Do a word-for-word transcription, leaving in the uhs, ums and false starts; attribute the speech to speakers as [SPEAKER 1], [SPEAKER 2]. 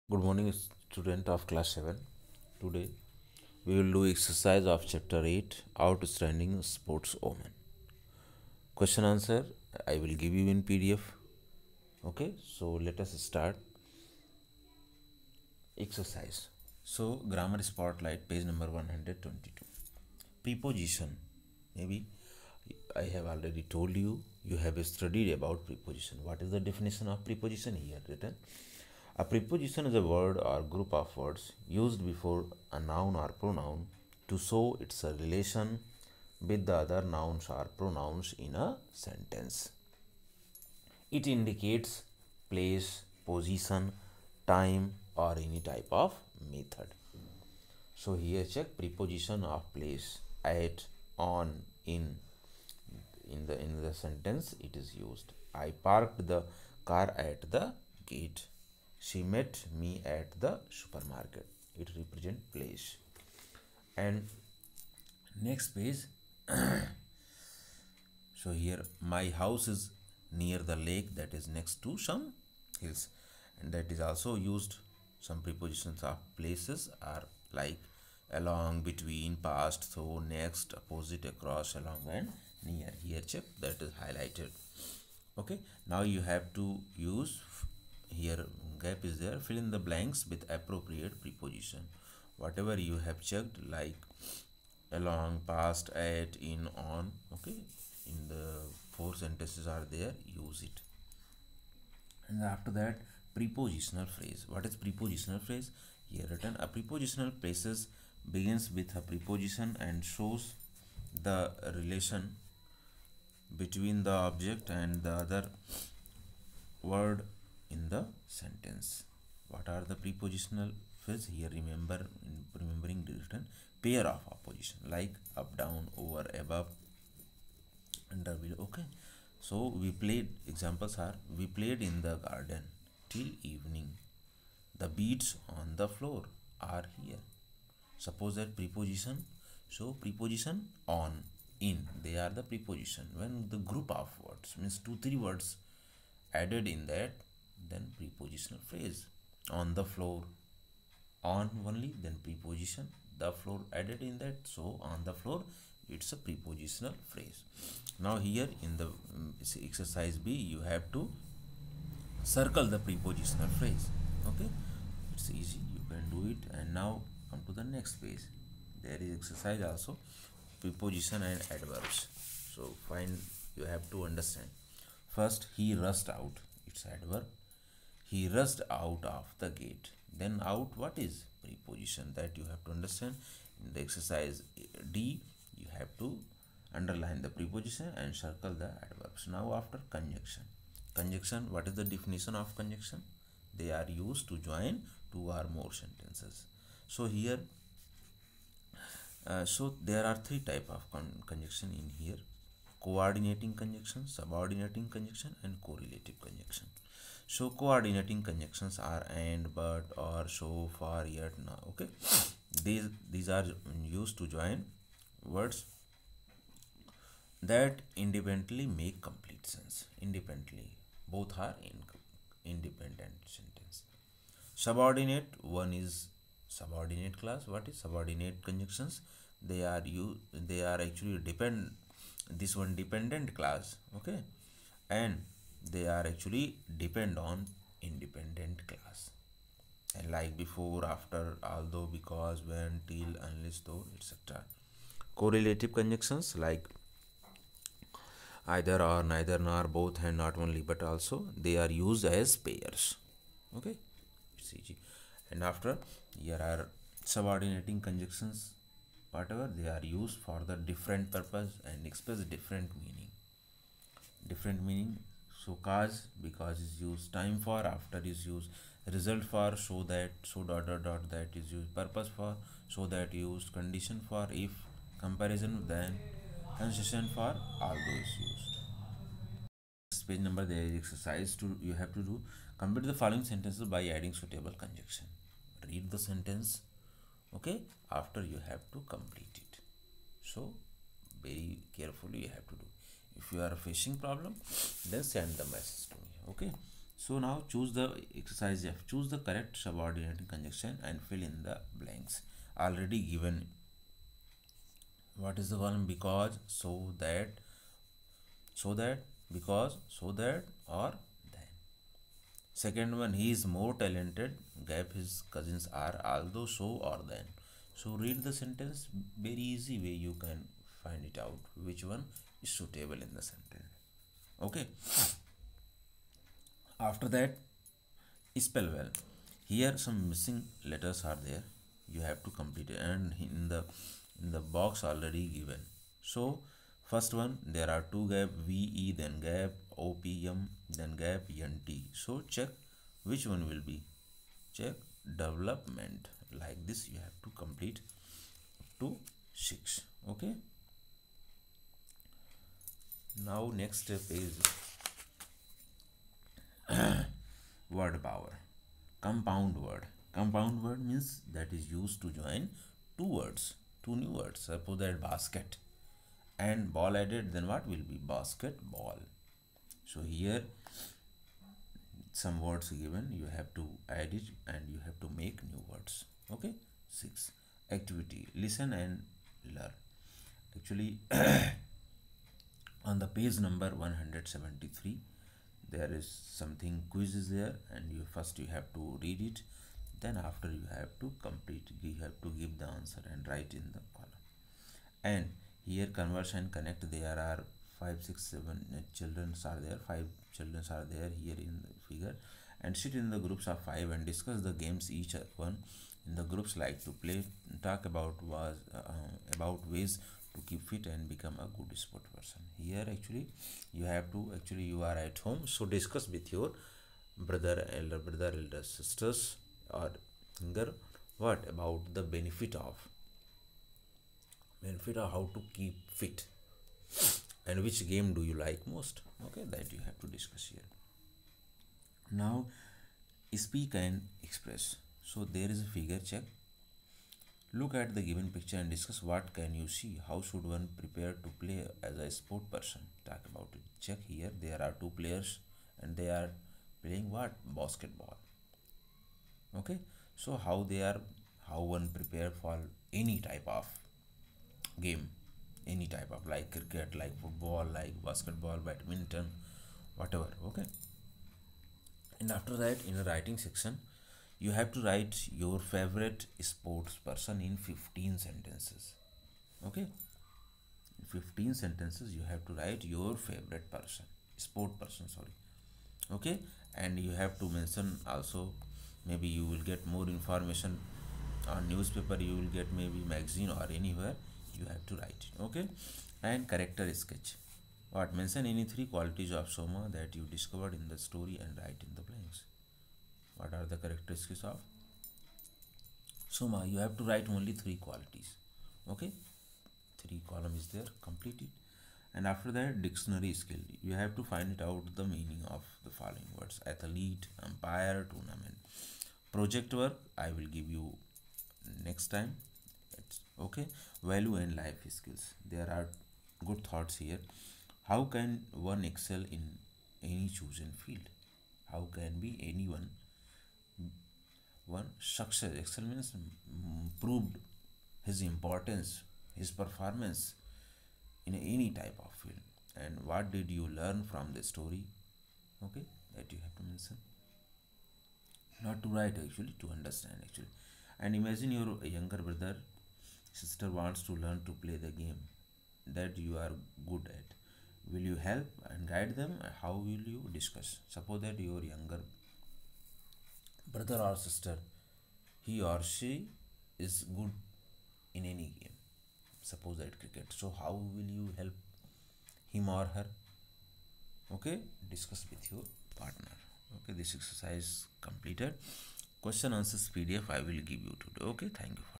[SPEAKER 1] Good morning, student of class seven. Today we will do exercise of chapter eight, Outstanding Sportswoman. Question answer I will give you in P D F. Okay, so let us start exercise. So, grammar spotlight, page number one hundred twenty-two. Preposition. Maybe I have already told you, you have studied about preposition. What is the definition of preposition here written? A preposition is a word or group of words used before a noun or pronoun to show its a relation with the other nouns or pronouns in a sentence. It indicates place, position, time, or any type of method. So here check preposition of place, at, on, in. In the in the sentence it is used. I parked the car at the gate. She met me at the supermarket. It represents place. And next page. So here my house is near the lake, that is next to some hills, and that is also used. Some prepositions of places are like along, between, past, so, next, opposite, across, along, and near. Here check that is highlighted. Okay, now you have to use, here gap is there, fill in the blanks with appropriate preposition. Whatever you have checked, like along, past, at, in, on, okay, in the four sentences are there, use it. And after that, prepositional phrase. What is prepositional phrase? Here written, a prepositional phrases begins with a preposition and shows the relation between the object and the other word in the sentence. What are the prepositional phrase? Here remember, remembering the written pair of opposition, like up, down, over, above, under, below. Okay, so we played, examples are, we played in the garden till evening. The beads on the floor are here. Suppose that preposition, so preposition on, in, they are the preposition. When the group of words, means two three words added in that, then prepositional phrase. On the floor, on only, then preposition, the floor added in that, so on the floor, it's a prepositional phrase. Now here in the um, exercise B, you have to circle the prepositional phrase. Okay, it's easy, you can do it. And now come to the next page. There is exercise also, preposition and adverbs. So find, you have to understand. First, he rushed out, it's adverb. He rushed out of the gate. Then out, what is preposition, that you have to understand. In the exercise D, you have to underline the preposition and circle the adverbs. Now after, conjunction. Conjunction, what is the definition of conjunction? They are used to join two or more sentences. So here, uh, so there are three type of con conjunction in here: coordinating conjunction, subordinating conjunction, and correlative conjunction. So coordinating conjunctions are and, but, or, so, for, yet, now. Okay, these these are used to join words that independently make complete sense. Independently, both are in independent sentence. Subordinate, one is subordinate class. What is subordinate conjunctions? They are you they are actually depend, this one dependent class. Okay, and they are actually depend on independent class, and like before, after, although, because, when, till, unless, though, etc. Correlative conjunctions like either, or, neither, nor, both, and not only but also, they are used as pairs. Okay, it's easy. And after, here are subordinating conjunctions, whatever, they are used for the different purpose and express different meaning. Different meaning. So cause, because is used, time for, after is used, result for, so that, so dot dot dot, that is used, purpose for, so that used, condition for, if, comparison, then, concession for, although is used. Next page number, there is exercise to, you have to do, complete the following sentences by adding suitable conjunction. Read the sentence, okay, after you have to complete it. So very carefully you have to do. If you are facing problem, then send the message to me. Okay, So now choose the exercise F. Choose the correct subordinate conjunction and fill in the blanks. Already given. What is the column? Because, so that, so that, because, so that, or then. Second one, he is more talented. Gap his cousins are, although, so, or then. So read the sentence. Very easy way you can find it out which one is suitable in the sentence. Okay. After that, spell well. Here some missing letters are there. You have to complete it, and in the in the box already given. So first one, there are two gap V E, then gap O P M, then gap N T. So check which one will be. Check development. Like this you have to complete to six. Okay. Now next step is word power. Compound word. Compound word means that is used to join two words, two new words. Suppose that basket and ball added, then what will be? Basketball. So here some words given, you have to add it and you have to make new words. Okay. Six. Activity. Listen and learn. Actually on the page number one hundred seventy-three there is something quiz is there, and you first you have to read it, then after you have to complete, you have to give the answer and write in the column. And here converse and connect, there are five six seven children are there, five children are there here in the figure, and sit in the groups of five and discuss the games each one in the groups like to play. Talk about was uh, about ways to keep fit and become a good sport person. Here actually you have to, actually you are at home, so discuss with your brother, elder brother, elder sisters, or younger, what about the benefit of benefit of how to keep fit, and which game do you like most. Okay, that you have to discuss here. Now speak and express. So there is a figure, check. Look at the given picture and discuss what can you see. How should one prepare to play as a sport person? Talk about it. Check here. There are two players and they are playing what? Basketball. Okay. So how they are, how one prepare for any type of game, any type of, like cricket, like football, like basketball, badminton, whatever. Okay. And after that, in the writing section, you have to write your favorite sports person in fifteen sentences. Okay, in fifteen sentences you have to write your favorite person, sport person, sorry. Okay, and you have to mention also, maybe you will get more information on newspaper, you will get maybe magazine or anywhere, you have to write it. Okay. And character sketch. What? Mention any three qualities of Soma that you discovered in the story and write in the blanks. What are the characteristics of Soma? You have to write only three qualities. Okay, three column is there, complete it. And after that, dictionary skill, you have to find it out the meaning of the following words: athlete, umpire, tournament. Project work I will give you next time. It's okay. Value and life skills, there are good thoughts here. How can one excel in any chosen field? How can be anyone one success? Excel means mm, proved his importance, his performance in any type of field. And what did you learn from the story? Okay, that you have to mention. Not to write actually, to understand actually. And imagine your younger brother, sister wants to learn to play the game that you are good at. Will you help and guide them? How will you discuss? Suppose that your younger brother or sister, he or she is good in any game, suppose that cricket, so how will you help him or her? Okay, discuss with your partner. Okay, this exercise completed. Question answers P D F I will give you today. Okay, thank you for